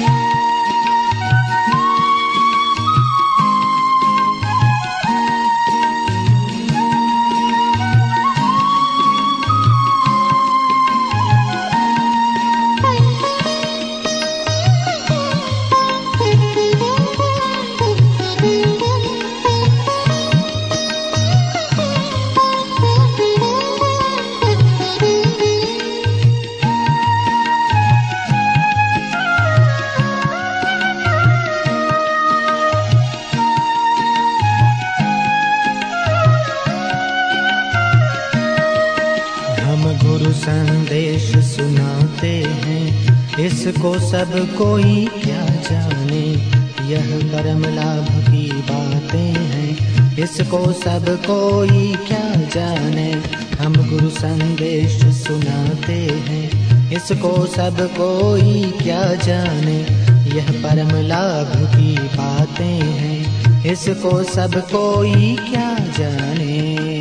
संदेश सुनाते हैं, इसको सब कोई क्या जाने। यह परम लाभ की बातें हैं, इसको सब कोई क्या जाने। हम गुरु संदेश सुनाते हैं, इसको सब कोई क्या जाने। यह परम लाभ की बातें हैं, इसको सब कोई क्या जाने।